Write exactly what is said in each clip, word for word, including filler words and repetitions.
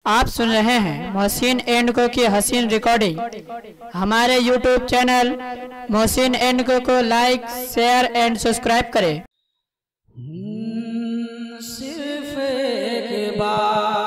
आप सुन रहे हैं मोहसिन एंड को की हसीन रिकॉर्डिंग। हमारे यूट्यूब चैनल मोहसिन एंड को को लाइक शेयर एंड सब्सक्राइब करें। सिर्फ एक बार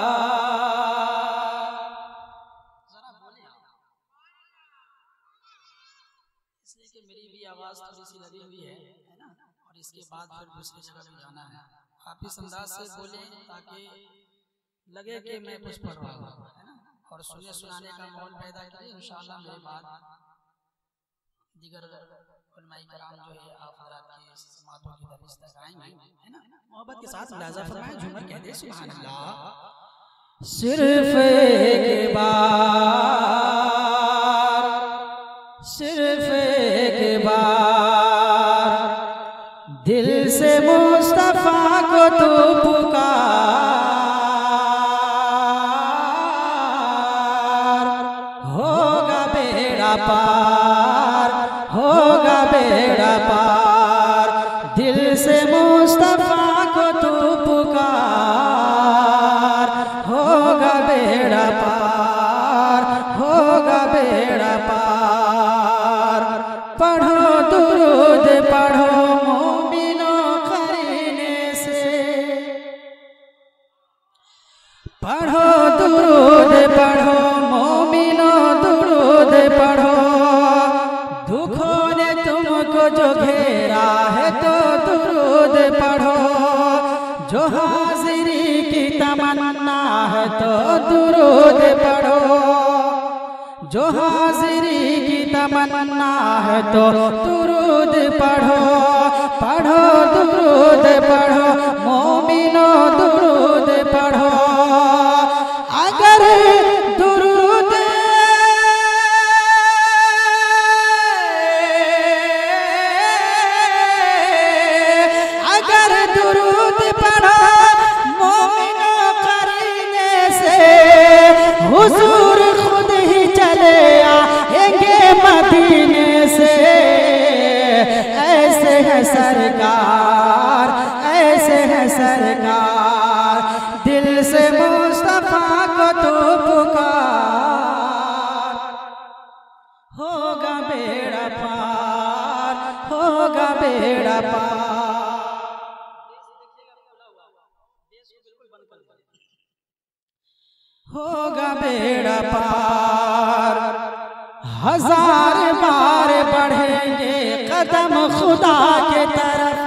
इसलिए कि मेरी भी आवाज थोड़ी सी लगी हुई है है ना, और इसके बाद फिर दूसरी जगह भी जाना है। आप इस अंदाज से बोलें ताकि लगे कि मैं कुछ पढ़ रहा हूँ, है ना, और सुने सुनाने का माहौल पैदा करें। इंशाअल्लाह मेरे बाद दीगर उलमाए कराम जो है आप हज़रात की समातों की दरमिश तक आएंगे, है ना। मोहब्बत के साथ मुलाज़ा फरमाएं, झूमर कह दे सुभान अल्लाह। सिर्फ एक बार, सिर्फ एक बार दिल से मुस्तफा को तू पुकार, पार होगा बेड़ा पार। दिल से मुस्तफा को तू पुकार, होगा बेड़ा पार, होगा बेड़ा पार। पढ़ो दुरूद पढ़ो मोमिनों करीने से, पढ़ो दुरूद पढ़ो मोमिनों दुरूद पढ़ो। दुखों ने तुमको जो घेरा है तो दुरूद पढ़ो। जो हाजिरी की तमन्ना है तो दुरूद पढ़ो। जो हाजिरी की तमन्ना है तो दुरूद पढ़ो। पढ़ो दुरूद पढ़ो मोमिनो दुरूद पढ़ो। अगर दुरूद अगर दुरूद पढ़ो मोमिनो करीने से, हुजूर खुद ही चले आएंगे मदीने से। ऐसे है सरकार, ऐसे है सरकार, दिल से मुस्तफा को तो पुकार। होगा बेड़ा पार, होगा बेड़ा पार। होगा बेड़ा पार। हजार बार बढ़ेंगे कदम खुदा के तरफ।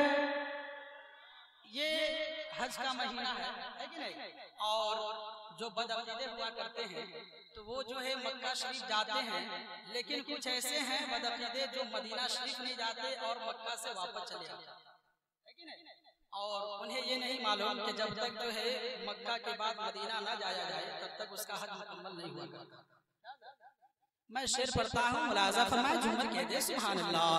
ये हज का महीना है, है कि नहीं? और जो बदअकीदे हुआ करते हैं तो वो जो है मक्का शरीफ जाते हैं, लेकिन कुछ ऐसे हैं बदअकीदे जो मदीना शरीफ नहीं जाते और मक्का से वापस चले आते हैं, है कि नहीं? और उन्हें ये नहीं मालूम कि जब तक जो है मक्का के बाद मदीना ना जाया जाए तब तक उसका हज मुकम्मल नहीं हुआ करता। मैं शेर पढ़ता हूँ, मुलाज़ा फरमाए, झूमर कह दे सुभान अल्लाह।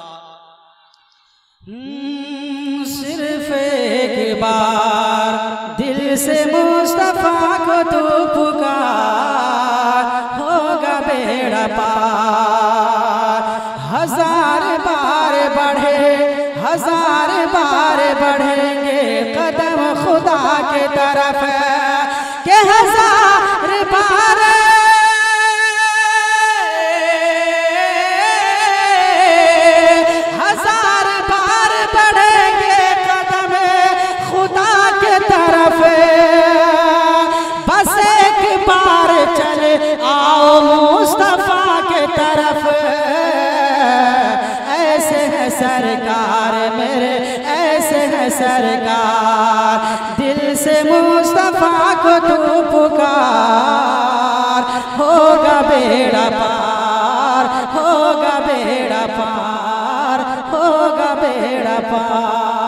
सिर्फ एक बार दिल से मुस्तफा को तू पुकार, होगा बेड़ा पार। हजार बार बढ़े, हजार बार बढ़ेंगे कदम खुदा के तरफ। के हजार बार हजार बार बढ़ेंगे कदम खुदा के तरफ। बस एक बार चले आओ मुस्तफा के तरफ। ऐसे है सरकार मेरे, ऐसे है सरकार, दिल से मुस्तफा को तू पुकार। होगा बेड़ा पार, होगा बेड़ा पार, होगा बेड़ा पार।